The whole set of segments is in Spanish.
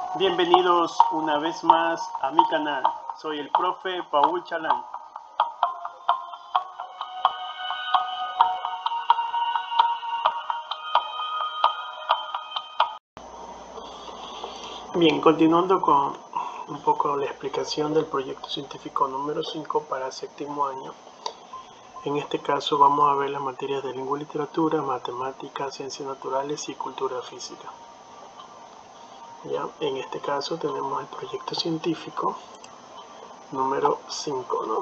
Bienvenidos una vez más a mi canal. Soy el profe Paul Chalán. Bien, continuando con un poco la explicación del proyecto científico número 5 para séptimo año. En este caso vamos a ver las materias de lengua y literatura, matemáticas, ciencias naturales y cultura física. Ya, en este caso tenemos el proyecto científico número 5, ¿no?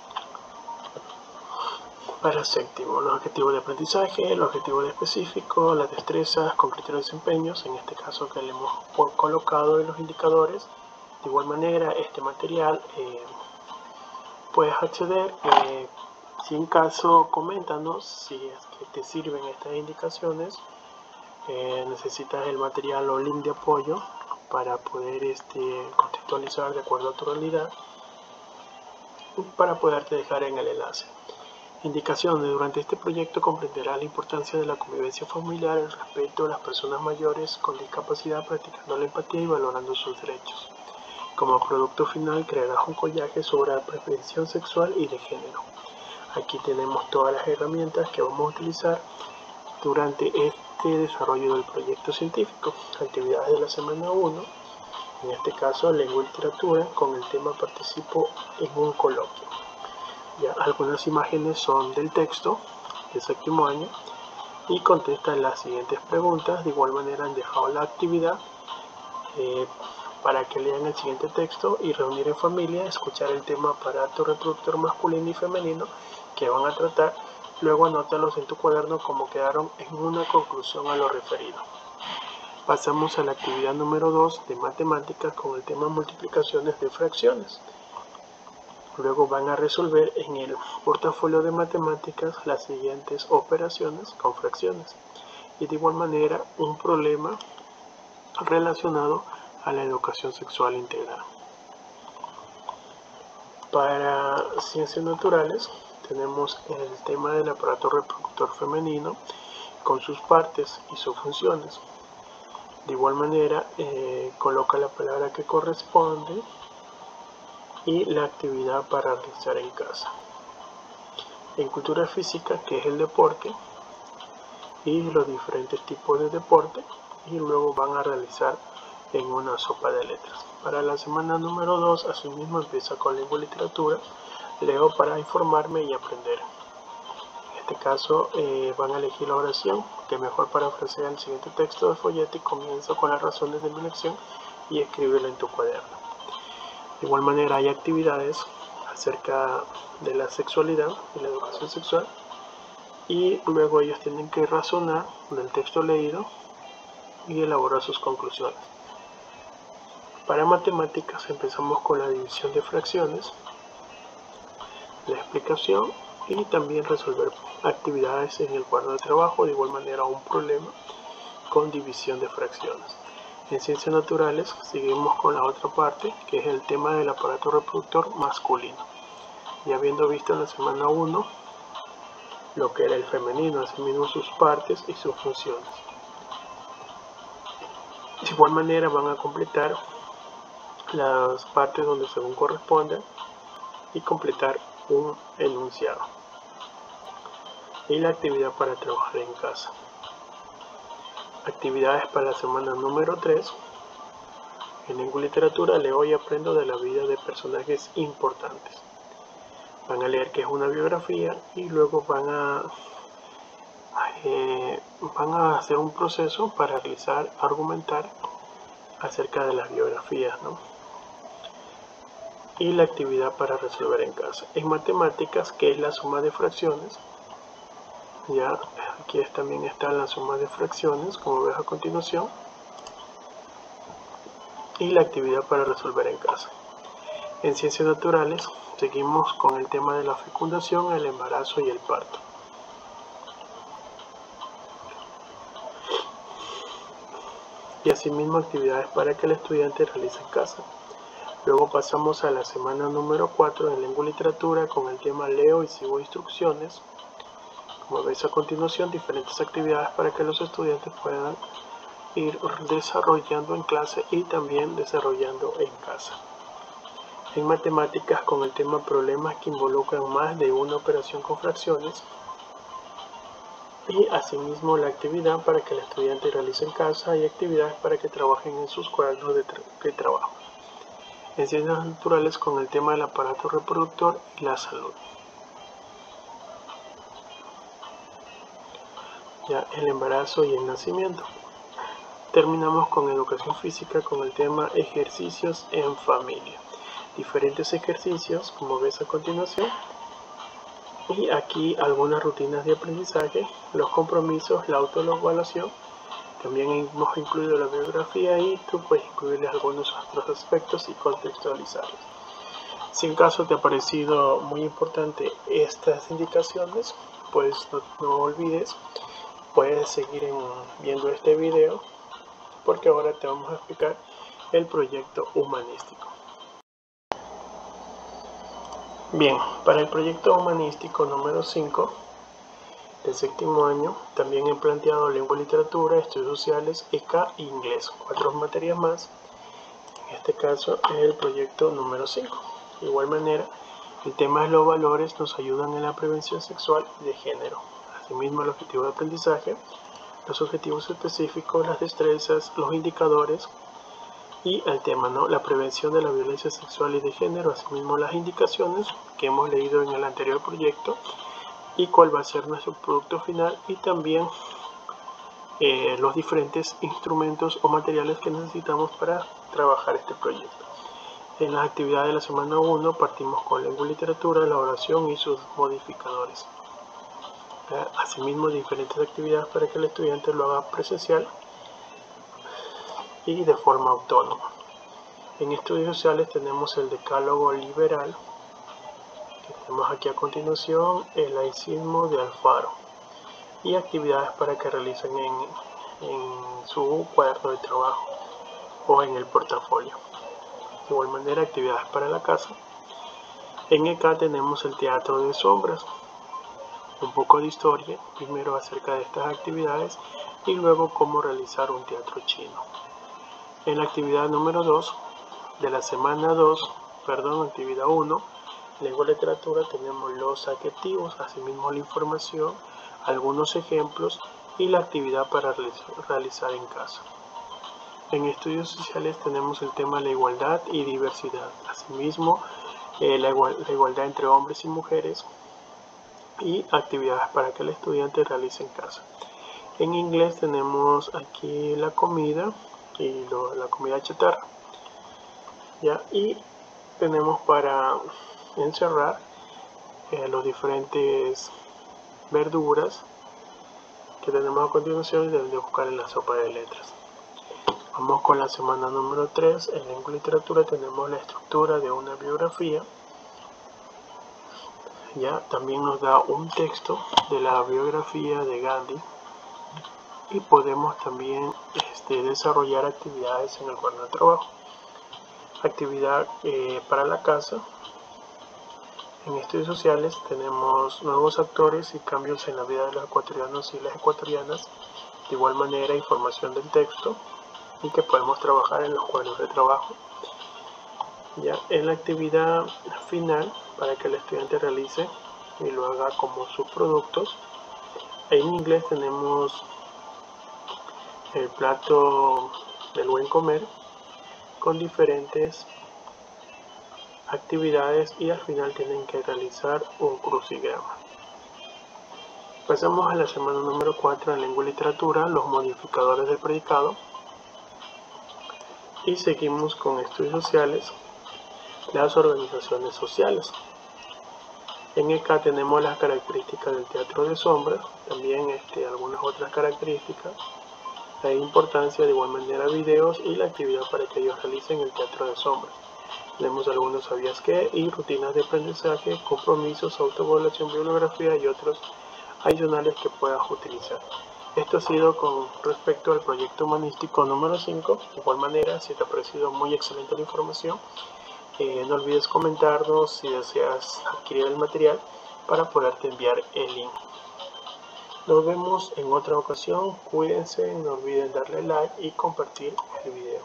Para séptimo, los objetivos de aprendizaje, los objetivos de específico, las destrezas con criterios de desempeños, en este caso que le hemos colocado en los indicadores. De igual manera, este material puedes acceder, si en caso coméntanos si es que te sirven estas indicaciones, necesitas el material o link de apoyo para poder contextualizar de acuerdo a tu realidad, para poderte dejar en el enlace. Indicaciones. Durante este proyecto comprenderá la importancia de la convivencia familiar, el respeto a las personas mayores con discapacidad, practicando la empatía y valorando sus derechos. Como producto final crearás un collaje sobre la prevención sexual y de género. Aquí tenemos todas las herramientas que vamos a utilizar durante este desarrollo del proyecto científico. Actividades de la semana 1, en este caso lengua y literatura, con el tema participo en un coloquio. Ya, algunas imágenes son del texto de séptimo año y contestan las siguientes preguntas. De igual manera han dejado la actividad para que lean el siguiente texto y reunir en familia, escuchar el tema aparato reproductor masculino y femenino que van a tratar. Luego anótalos en tu cuaderno como quedaron en una conclusión a lo referido. Pasamos a la actividad número 2 de matemáticas con el tema multiplicaciones de fracciones. Luego van a resolver en el portafolio de matemáticas las siguientes operaciones con fracciones. Y de igual manera un problema relacionado a la educación sexual integral. Para ciencias naturales tenemos el tema del aparato reproductor femenino con sus partes y sus funciones. De igual manera coloca la palabra que corresponde y la actividad para realizar en casa. En cultura física, que es el deporte y los diferentes tipos de deporte, y luego van a realizar en una sopa de letras. Para la semana número 2, asimismo empieza con lengua y literatura, leo para informarme y aprender. En este caso van a elegir la oración que mejor parafrasea el siguiente texto del folleto y comienza con las razones de mi elección y escríbelo en tu cuaderno. De igual manera hay actividades acerca de la sexualidad y la educación sexual y luego ellos tienen que razonar del texto leído y elaborar sus conclusiones. Para matemáticas empezamos con la división de fracciones, la explicación y también resolver actividades en el cuadro de trabajo, de igual manera un problema con división de fracciones. En ciencias naturales seguimos con la otra parte, que es el tema del aparato reproductor masculino. Ya habiendo visto en la semana 1 lo que era el femenino, asimismo sus partes y sus funciones. De igual manera van a completar las partes donde según corresponda y completar un enunciado. Y la actividad para trabajar en casa. Actividades para la semana número 3. En lengua y literatura leo y aprendo de la vida de personajes importantes. Van a leer qué es una biografía y luego van a hacer un proceso para argumentar acerca de las biografías, ¿no? Y la actividad para resolver en casa. En matemáticas, que es la suma de fracciones, ya aquí también está la suma de fracciones, como ves a continuación, y la actividad para resolver en casa. En ciencias naturales seguimos con el tema de la fecundación, el embarazo y el parto. Y asimismo actividades para que el estudiante realice en casa. Luego pasamos a la semana número 4 en lengua y literatura con el tema leo y sigo instrucciones. Como ves a continuación, diferentes actividades para que los estudiantes puedan ir desarrollando en clase y también desarrollando en casa. En matemáticas, con el tema problemas que involucran más de una operación con fracciones, y asimismo la actividad para que el estudiante realice en casa y actividades para que trabajen en sus cuadernos de trabajo. En ciencias naturales, con el tema del aparato reproductor y la salud. Ya el embarazo y el nacimiento. Terminamos con educación física con el tema ejercicios en familia. Diferentes ejercicios, como ves a continuación. Y aquí algunas rutinas de aprendizaje, los compromisos, la autoevaluación. También hemos incluido la bibliografía y tú puedes incluirles algunos otros aspectos y contextualizarlos. Si en caso te ha parecido muy importante estas indicaciones, pues no olvides, puedes seguir viendo este video, porque ahora te vamos a explicar el proyecto humanístico. Bien, para el proyecto humanístico número 5 del séptimo año, también he planteado lengua y literatura, estudios sociales, ECA e inglés, 4 materias más. En este caso es el proyecto número 5. De igual manera, el tema de los valores nos ayudan en la prevención sexual y de género. Asimismo, el objetivo de aprendizaje, los objetivos específicos, las destrezas, los indicadores y el tema, la prevención de la violencia sexual y de género, asimismo las indicaciones que hemos leído en el anterior proyecto y cuál va a ser nuestro producto final, y también los diferentes instrumentos o materiales que necesitamos para trabajar este proyecto. En las actividades de la semana 1 partimos con lengua y literatura, la oración y sus modificadores. Asimismo, diferentes actividades para que el estudiante lo haga presencial y de forma autónoma. En estudios sociales tenemos el decálogo liberal, que tenemos aquí a continuación, el laicismo de Alfaro, y actividades para que realicen en su cuaderno de trabajo o en el portafolio. De igual manera, actividades para la casa. En ECA tenemos el teatro de sombras, un poco de historia, primero acerca de estas actividades y luego cómo realizar un teatro chino. En la actividad número 2 de la semana actividad 1, lengua y literatura, tenemos los adjetivos, asimismo la información, algunos ejemplos y la actividad para realizar en casa. En estudios sociales tenemos el tema de la igualdad y diversidad, asimismo la igualdad entre hombres y mujeres y actividades para que el estudiante realice en casa. En inglés tenemos aquí la comida y la comida chatarra, ¿ya? Y tenemos para encerrar los diferentes verduras que tenemos a continuación y deben de buscar en la sopa de letras. Vamos con la semana número 3. En lengua y literatura tenemos la estructura de una biografía. Ya también nos da un texto de la biografía de Gandhi y podemos también desarrollar actividades en el cuaderno de trabajo. Actividad para la casa. En estudios sociales tenemos nuevos actores y cambios en la vida de los ecuatorianos y las ecuatorianas. De igual manera, información del texto y que podemos trabajar en los cuadernos de trabajo. Ya en la actividad final, para que el estudiante realice y lo haga como sus productos, en inglés tenemos el plato del buen comer con diferentes actividades y al final tienen que realizar un crucigrama. Pasamos a la semana número 4 en lengua y literatura, los modificadores del predicado, y seguimos con estudios sociales, las organizaciones sociales. En ECA tenemos las características del teatro de sombras, también algunas otras características, la importancia, de igual manera videos y la actividad para que ellos realicen el teatro de sombras. Tenemos algunos sabías qué y rutinas de aprendizaje, compromisos, autoevaluación, bibliografía y otros adicionales que puedas utilizar. Esto ha sido con respecto al proyecto humanístico número 5. De igual manera, si te ha parecido muy excelente la información, no olvides comentarnos si deseas adquirir el material para poderte enviar el link. Nos vemos en otra ocasión. Cuídense, no olviden darle like y compartir el video.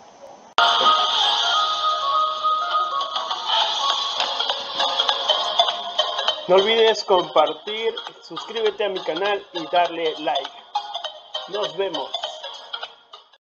No olvides compartir, suscríbete a mi canal y darle like. Nos vemos.